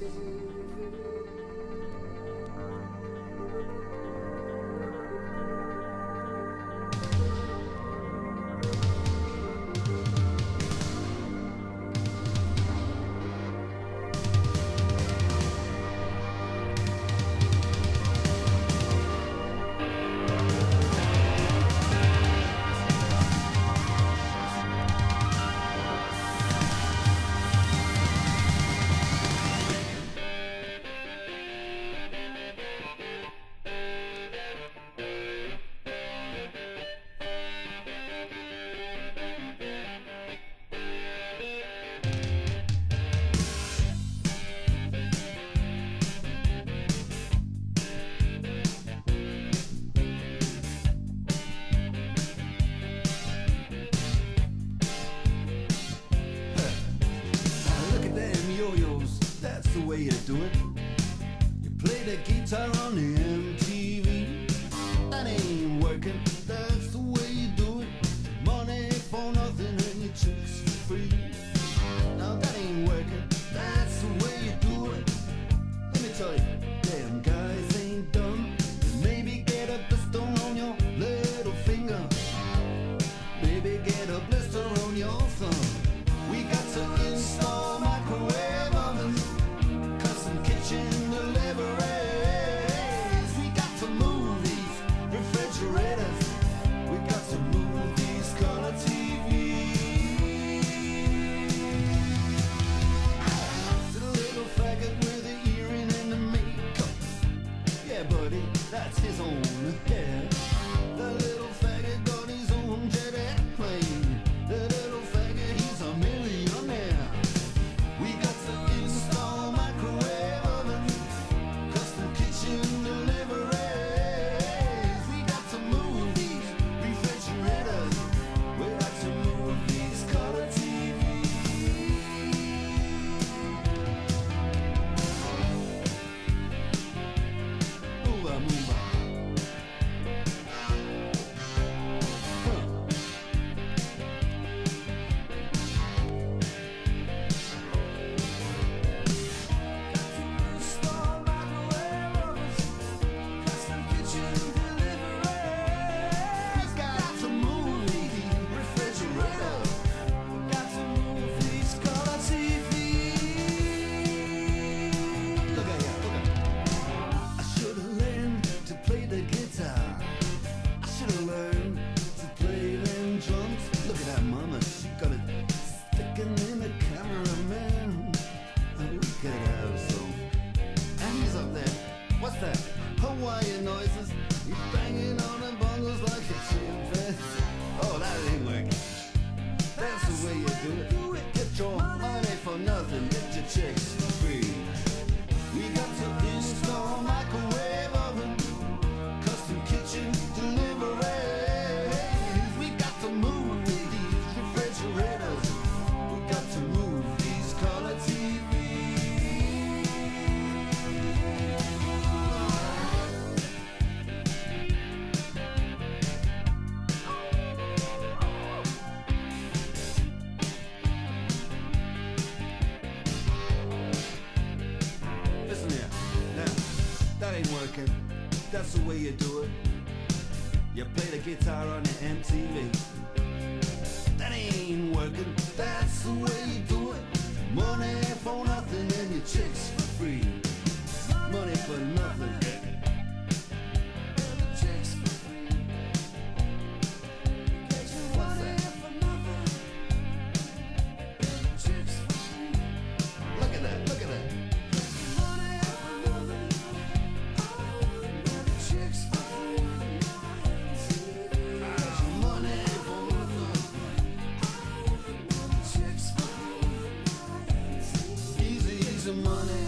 way you do it. You play the guitar on the MTV. That ain't working, that's the way you do it. Money for nothing and your chicks for free. Now that ain't working, that's the way you do it. Let me tell you, damn guys ain't dumb. Maybe get a blister on your little finger. Maybe get a blister on your thumb. We got to install microwave ovens, custom kitchen deliveries. We got to move these refrigerators. We got to move these color TVs. To the little faggot with the earring and the makeup. Yeah, buddy, that's his own hair. The little faggot got his own jet airplane. The little faggot, he's a millionaire. We got to install microwave oven, custom kitchen deliveries. We got to move these refrigerators. We got to move these color TVs. Move on, move on. Hawaiian noises, he's banging on the bongos like a chimpanzee. Oh, that ain't working. That's the way you do it. Get your money for nothing, get your chicks for free. We got to install microwave oven, custom kitchen deliveries. We got to move these refrigerators. We got to move these color TVs. That ain't working, that's the way you do it. You play the guitar on the MTV. That ain't working, that's the way you do it. Money for nothing and your chicks for free. Money for nothing. Chicks for free. What's that? Chicks for free. Look at that, look at that. Money